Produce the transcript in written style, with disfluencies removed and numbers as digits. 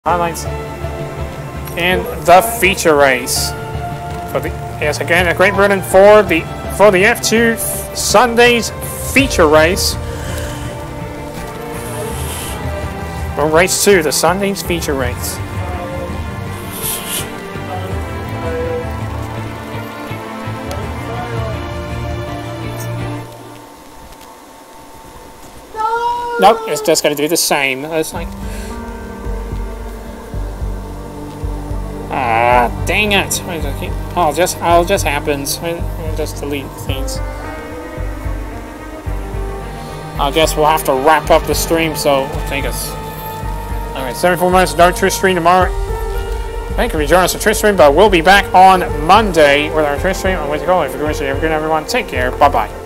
highlights and the feature race for the again a Great Britain for the F2 Sunday's feature race. Or race 2, the Sunday's feature race. Nope, it's just gonna do the same. It's like, dang it! Oh, just happens. I'll just delete things. I guess we'll have to wrap up the stream, so it'll take us. All right, 74 minutes of Dark Twitch stream tomorrow. Thank you for joining us on Twitch stream, but we'll be back on Monday with our Twitch stream. I'm with you all. Have a good night, everyone. Take care. Bye bye.